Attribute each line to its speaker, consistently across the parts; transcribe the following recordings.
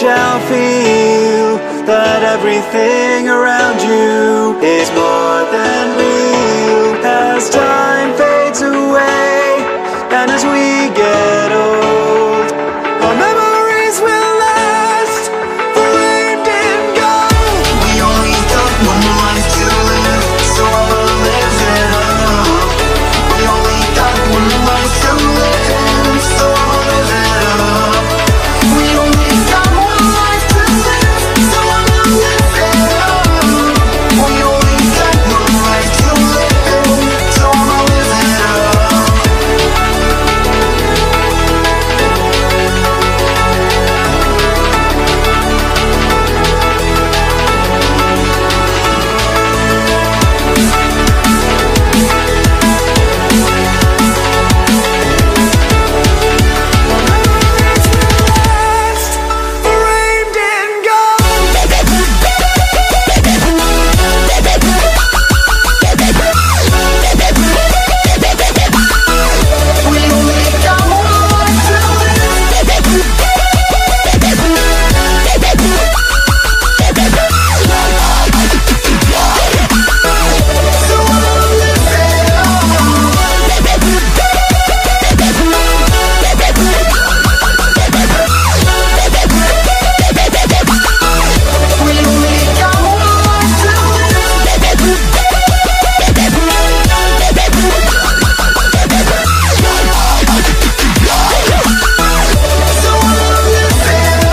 Speaker 1: shall feel that everything around you is more than real. As time fades away and as we get old, our memories will last, framed in gold. We only got one life to live, so I'ma live it up. We only got one life to live, so I'ma live it up. We only got one life to live, so I'ma live it up. We only got one life to live, so I'ma live it up. Framed in gold. We only got one life to live, so I'ma live it up. We only got one life to live, so I'ma live it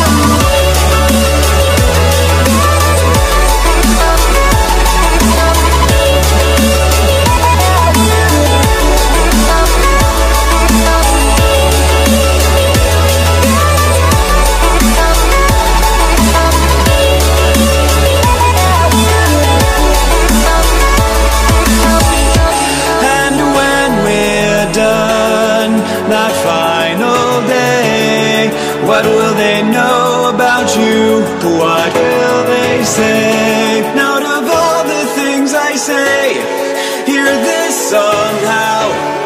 Speaker 1: And when we're done, that final day, what will they know about you? What will they say? Out of all the things I say, hear this somehow.